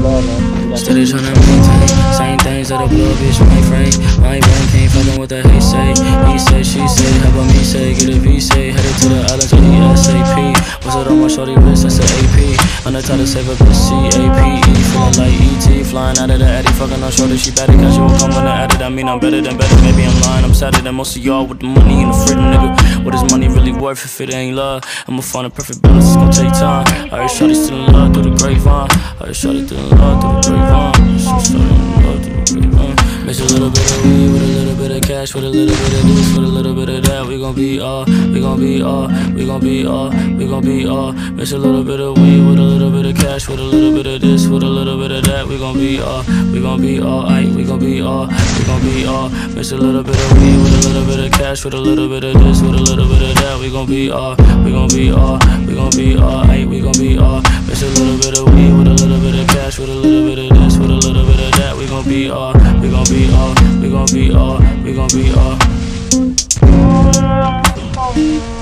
love, man. Steady tryna maintain same things that a blow bitch mainframe. My brain can't fucking with the hate say. He say, she say, how about me say? Get a V say, headed to the islands with the SAP. What's it on my shorty wrist? That's the AP. On the top to save a bitch, CAPE. Feeling like ET, flying out of the Addy. Fucking on shorty, she better cause she will come when I added. I mean I'm better than better, maybe I'm lying. I'm sadder than most of y'all with the money and the freedom, nigga. What is money really worth if it ain't love? I'ma find a perfect balance, it's gon' take time. I heard shorty still in love through the grapevine. I heard shorty still in love through the grapevine. Shorty in love through the grapevine. Mix a little bit of weed with a little bit of cash, with a little bit of this, with a little bit of that. We gon' be all, we gon' be all, we gon' be all, we gon' be all. Mix a little bit of weed with a little bit of cash, with a little bit of this, with a little bit of that. We gon' be all, we gon' be all, aight, we gon' be all, we gon' be all. Mix a little bit of weed with a little bit of cash, with a little bit of this, with a little bit of that. We gon' be all, we gon' be all, we gon' be all, aight, we gon' be all. Mix a little bit of weed with a little bit of cash, with a little bit of this, with a little bit of that. We gon' be all, we gon' be all, we gon' be all, we gon' be all.